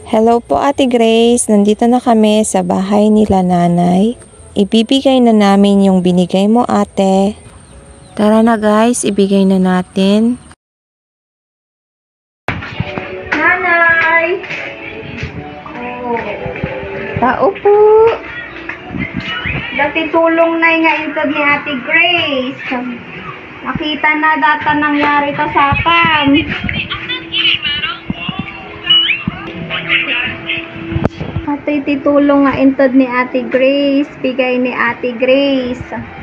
Hello po Ate Grace, nandito na kami sa bahay nila nanay. Ibibigay na namin yung binigay mo ate. Tara na guys, ibigay na natin. Nanay! Oh. Tao po! Dati tulong na nga ito ni Ate Grace. Nakita na data nangyari ta sa akin. Ate titulong nga intod ni Ate Grace, bigay ni Ate Grace.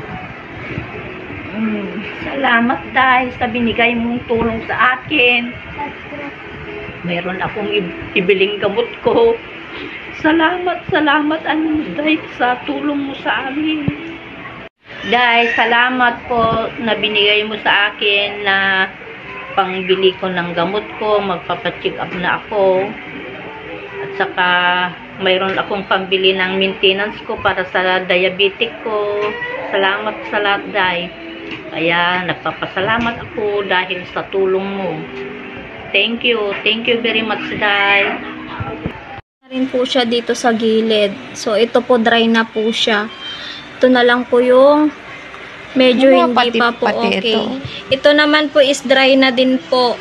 Salamat dahil sa binigay mong tulong sa akin. Mayroon akong ibiling gamot ko. Salamat dahil sa tulong mo sa amin. Dahil salamat po na binigay mo sa akin na pangbili ko ng gamot ko, magpapacheck up na ako. At saka mayroon akong pambili ng maintenance ko para sa diabetic ko. Salamat sa lahat, Day. Kaya nagpapasalamat ako dahil sa tulong mo. Thank you very much, Day. Rin po siya dito sa gilid. So ito po dry na po siya. Ito na lang po yung medyo hindi pa po okay. Ito naman po is dry na din po.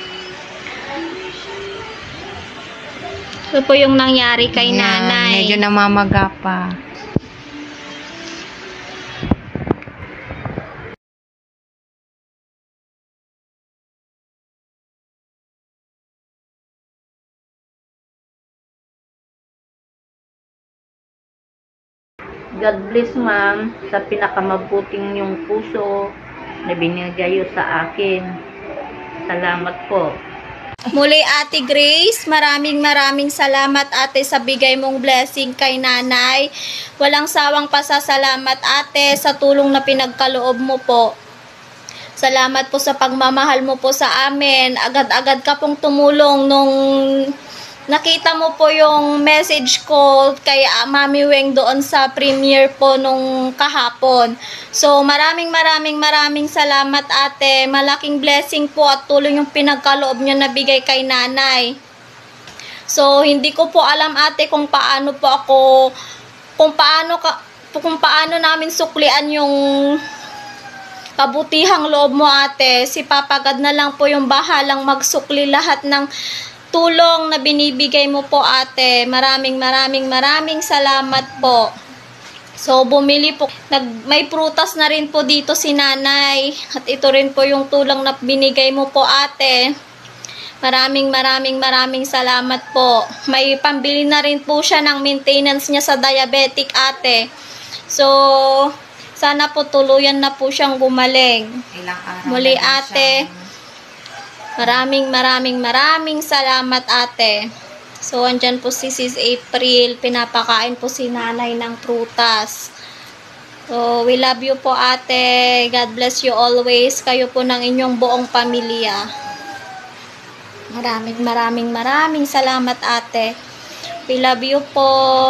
Ito po yung nangyari kay nanay. Medyo namamaga pa. God bless, ma'am, sa pinakamabuting yung puso na binigay sa akin. Salamat po. Muli Ate Grace, maraming salamat ate sa bigay mong blessing kay nanay. Walang sawang pasasalamat ate sa tulong na pinagkaloob mo po. Salamat po sa pagmamahal mo po sa amin. Agad-agad ka pong tumulong nung nakita mo po yung message ko kay Mami Weng doon sa premiere po nung kahapon. So, maraming salamat ate. Malaking blessing po at tulong yung pinagkaloob nyo na bigay kay nanay. So, hindi ko po alam ate kung paano namin suklian yung kabutihang loob mo ate. Si Papa God na lang po yung bahalang magsukli lahat ng tulong na binibigay mo po ate. Maraming salamat po. So bumili po, may prutas na rin po dito si nanay. At ito rin po yung tulong na binigay mo po ate. Maraming salamat po. May pambili na rin po siya ng maintenance niya sa diabetic ate. So sana po tuluyan na po siyang gumaling. Muli ate, maraming salamat ate. So, andyan po si Sis April. Pinapakain po si nanay ng prutas. So, we love you po ate. God bless you always. Kayo po ng inyong buong pamilya. Maraming salamat ate. We love you po.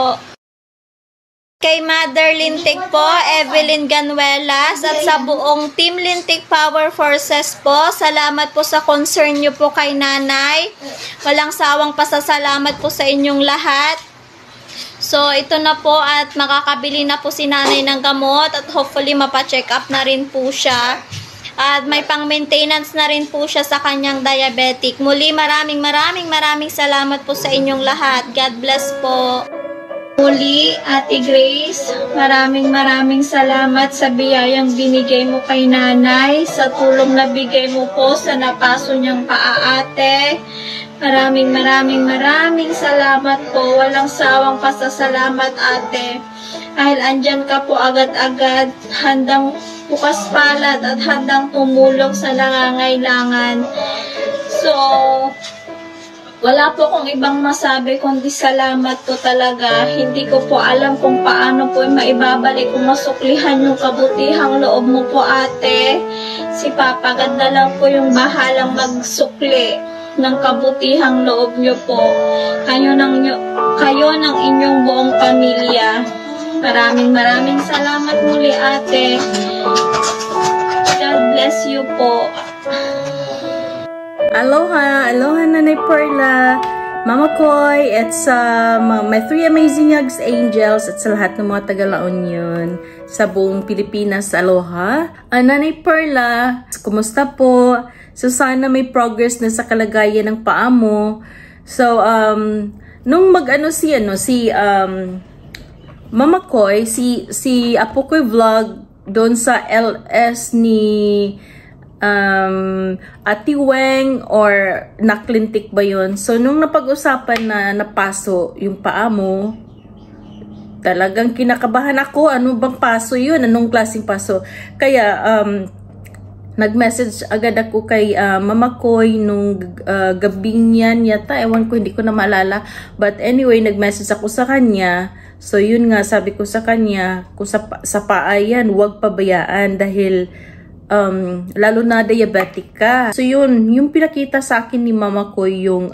Kay Mother Lintik po, Evelyn Ganuelas, at sa buong Team Lintik Power Forces po, salamat po sa concern nyo po kay nanay. Walang sawang pasasalamat po sa inyong lahat. So, ito na po at makakabili na po si nanay ng gamot at hopefully mapacheck up na rin po siya. At may pang-maintenance na rin po siya sa kanyang diabetic. Muli, maraming salamat po sa inyong lahat. God bless po. Muli, Ate Grace, maraming salamat sa biyayang binigay mo kay nanay, sa tulong na bigay mo po sa napaso niyang paaate. Maraming salamat po. Walang sawang pasasalamat ate. Dahil andyan ka po agad-agad, handang bukas palad at handang tumulong sa nangangailangan. So, wala po kong ibang masabi kundi salamat po talaga. Hindi ko po alam kung paano po maibabalik kung masuklihan yung kabutihang loob mo po ate. Si Papa God na lang po yung bahalang magsukli ng kabutihang loob nyo po. Kayo ng inyong buong pamilya. Maraming salamat muli ate. God bless you po. Aloha Nanay Perla. Mama Koy, at sa my 3 amazing hugs angels at sa lahat ng mga taga-La Union sa buong Pilipinas, aloha. Nanay Perla, kumusta po? So sana may progress na sa kalagayan ng paa mo. So nung si Mama Koy, si Apo Koy vlog doon sa LS ni Ate Weng or naklintik ba yun? So, nung napag-usapan na napaso yung paa mo, talagang kinakabahan ako. Ano bang paso yun? Anong klaseng paso? Kaya, nag-message agad ako kay Mama Koy nung gabing yan yata. Ewan ko, hindi ko na maalala. But anyway, nag-message ako sa kanya. So, yun nga, sabi ko sa kanya, kung sa paa yan, huwag pabayaan dahil lalo na diabetic ka. So yun, yung pinakita sa akin ni Mama ko yung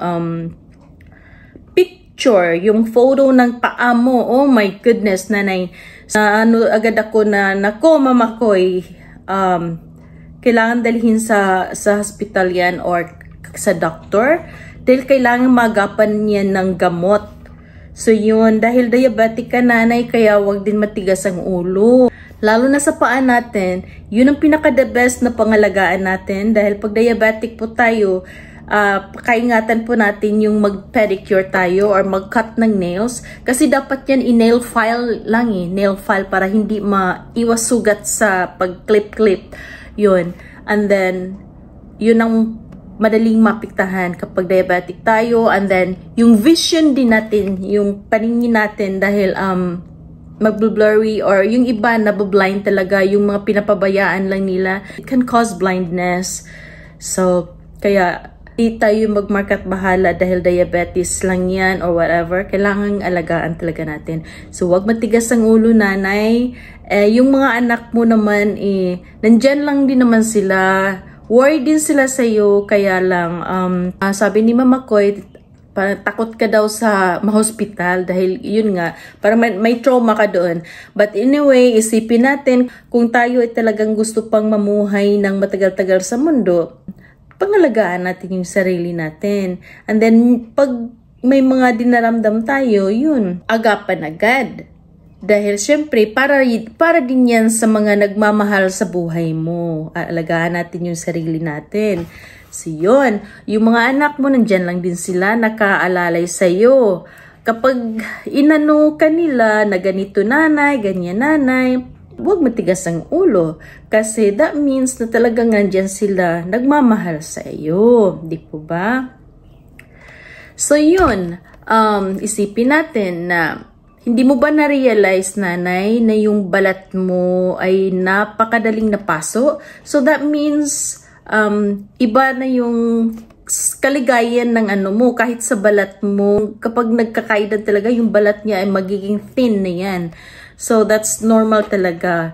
picture, yung photo ng paa mo. Oh my goodness, nanay. Agad ako na, nako Mama Koy, kailangan dalhin sa hospital yan or sa doctor dahil kailangan magapan yan ng gamot. So yun, dahil diabetic ka nanay, kaya wag din matigas ang ulo. Lalo na sa paa natin, yun ang pinaka-the best na pangalagaan natin dahil pag diabetic po tayo, kaingatan po natin yung mag-pedicure tayo or mag-cut ng nails kasi dapat yan i-nail file lang nail file para hindi maiwas sugat sa pag-clip-clip. Yun. And then, yun ang madaling mapiktahan kapag diabetic tayo. And then, yung vision din natin, yung paningin natin dahil mag-blurry or yung iba na blind talaga, yung mga pinapabayaan lang nila, it can cause blindness. So, kaya di tayo magmarkat bahala dahil diabetes lang yan or whatever. Kailangan alagaan talaga natin. So, wag matigas ang ulo nanay. Yung mga anak mo naman, nandyan lang din naman sila. Worried din sila sa'yo. Kaya lang, sabi ni Mama Koy, takot ka daw sa ma-hospital dahil yun nga, parang may trauma ka doon. But anyway, isipin natin kung tayo ay talagang gusto pang mamuhay ng matagal-tagal sa mundo, pangalagaan natin yung sarili natin. And then, pag may mga dinaramdam tayo, yun, agapan agad. Dahil syempre, para din yan sa mga nagmamahal sa buhay mo. Alagaan natin yung sarili natin. So yun, yung mga anak mo nandyan lang din sila, nakaalalay sa'yo. Kapag inano kanila na ganito nanay, ganyan nanay, huwag matigas ang ulo. Kasi that means na talagang nandyan sila, nagmamahal sa iyo. Di po ba? So yun, isipin natin na hindi mo ba na-realize nanay na yung balat mo ay napakadaling napaso? So that means iba na yung kaligayan ng ano mo, kahit sa balat mo, kapag nagkakaedad talaga, yung balat niya ay magiging thin na yan. So, that's normal talaga.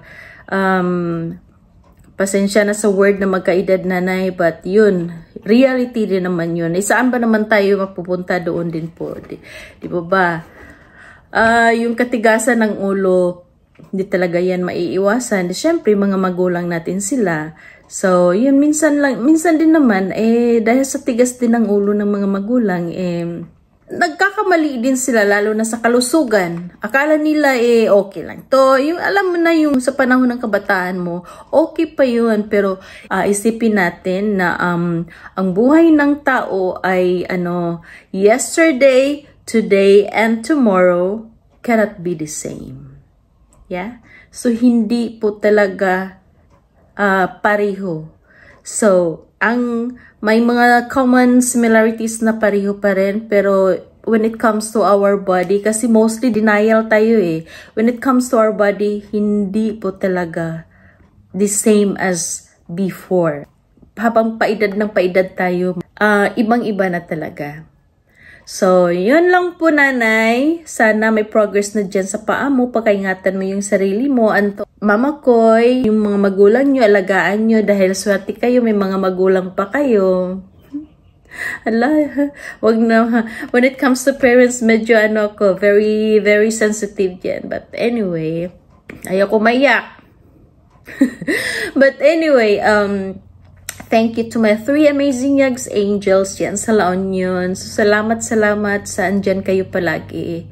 Pasensya na sa word na magkaedad nanay, but yun, reality din naman yun. Saan ba naman tayo mapupunta doon din po? Di ba ba? Yung katigasan ng ulo, hindi talaga yan maiiwasan. Siyempre, mga magulang natin sila. So, yun, minsan din naman, dahil sa tigas din ng ulo ng mga magulang, nagkakamali din sila, lalo na sa kalusugan. Akala nila, okay lang to. Yung, alam mo na yung sa panahon ng kabataan mo, okay pa yun. Pero, isipin natin na, ang buhay ng tao ay, yesterday, today, and tomorrow cannot be the same. Yeah? So, hindi po talaga pareho. So, may mga common similarities na pareho pa rin, pero when it comes to our body, kasi mostly denial tayo when it comes to our body, hindi po talaga the same as before. Habang paedad ng paedad tayo, ibang-iba na talaga. So, yun lang po nanay. Sana may progress na dyan sa paa mo. Pagkaingatan mo yung sarili mo. Mama Koy, yung mga magulang nyo, alagaan nyo dahil swerte kayo, may mga magulang pa kayo. Ala, wag na. When it comes to parents, medyo very, very sensitive yan. But anyway, ayoko maiyak. But anyway, thank you to my 3 amazing Yags Angels yan sa La Union. So, salamat sa andyan kayo palagi.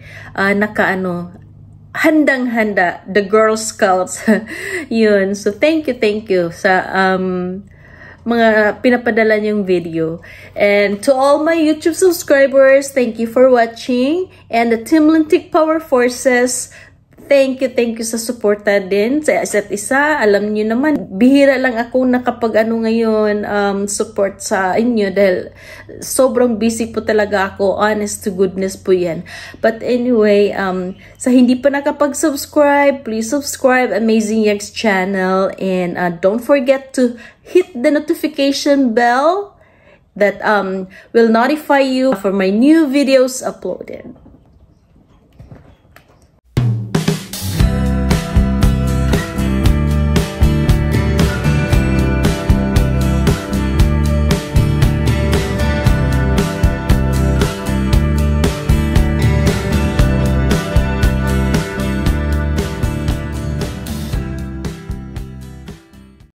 Handang-handa, the Girl Scouts. Yun. So, thank you sa mga pinapadala niyong video. And to all my YouTube subscribers, thank you for watching. And the Team Lintik Power Forces, thank you sa suporta din sa isa't isa. Alam niyo naman, bihira lang ako nakapag ngayon support sa inyo dahil sobrang busy po talaga ako. Honest to goodness po yan. But anyway, sa hindi pa nakapag-subscribe, please subscribe Amazing Yags channel, and don't forget to hit the notification bell that will notify you for my new videos uploaded.